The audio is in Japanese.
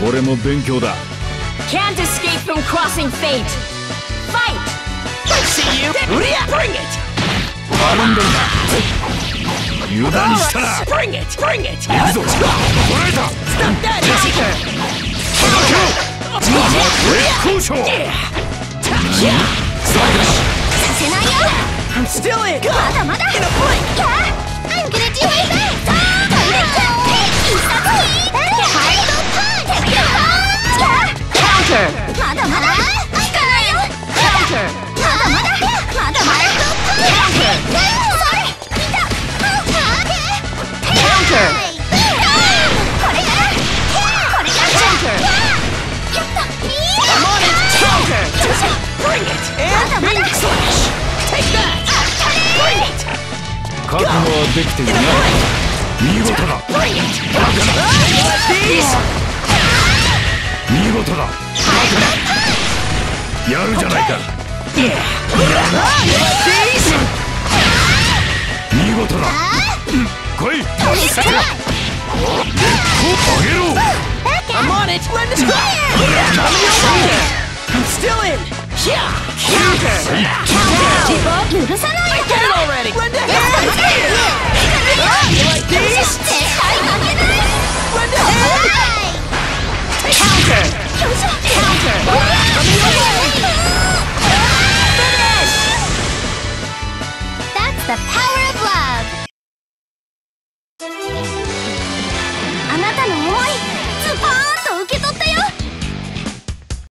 俺も勉強だ。 Can't escape from crossing fate. Fight! I see you! Bring it! 頼んだんだ。油断したら Bring it! Bring it! 行くぞ。捉えた。 Stop that! Counter! 絶好調。 させないよ。 I'm still in! まだまだ。 In a blink! キャー I'm gonna do my best. 必殺技。ハイドパンチ。キャー Counter! まだまだ。効かないよ。 Counter! まだまだ。まだまだ。それ。見た。 Counter! これが。これが。 Counter! やった。 I'm on it! Counter! Bring it! And ring slash! Take that! Bring it! 覚悟はできてるな。見事だ。 Bring it! バカな。 These! 見事だ。バカな。やるじゃないか。 Yeah! These! 見事だ。来い。さあげろ。 I'm on it! Let us go! I'm still in! Yeah! Counter! Counter! Keep up! 許さないよ。